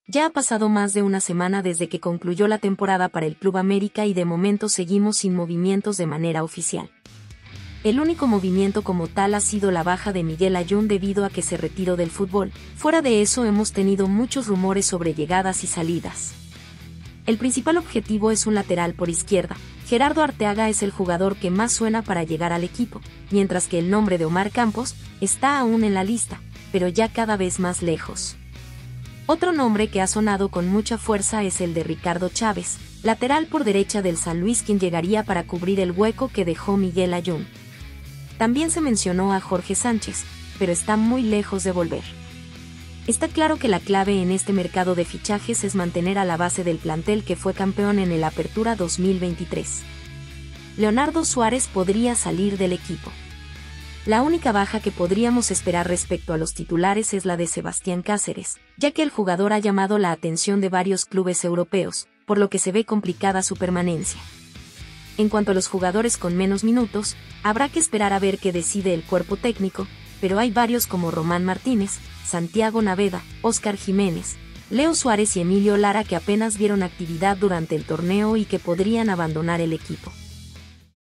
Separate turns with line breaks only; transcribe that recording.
Ya ha pasado más de una semana desde que concluyó la temporada para el Club América y de momento seguimos sin movimientos de manera oficial. El único movimiento como tal ha sido la baja de Miguel Ayun debido a que se retiró del fútbol. Fuera de eso hemos tenido muchos rumores sobre llegadas y salidas. El principal objetivo es un lateral por izquierda. Gerardo Arteaga es el jugador que más suena para llegar al equipo, mientras que el nombre de Omar Campos está aún en la lista, pero ya cada vez más lejos. Otro nombre que ha sonado con mucha fuerza es el de Ricardo Chávez, lateral por derecha del San Luis, quien llegaría para cubrir el hueco que dejó Miguel Ayun. También se mencionó a Jorge Sánchez, pero está muy lejos de volver. Está claro que la clave en este mercado de fichajes es mantener a la base del plantel que fue campeón en el Apertura 2023. Leonardo Suárez podría salir del equipo. La única baja que podríamos esperar respecto a los titulares es la de Sebastián Cáceres, ya que el jugador ha llamado la atención de varios clubes europeos, por lo que se ve complicada su permanencia. En cuanto a los jugadores con menos minutos, habrá que esperar a ver qué decide el cuerpo técnico, pero hay varios como Román Martínez, Santiago Naveda, Óscar Jiménez, Leo Suárez y Emilio Lara que apenas vieron actividad durante el torneo y que podrían abandonar el equipo.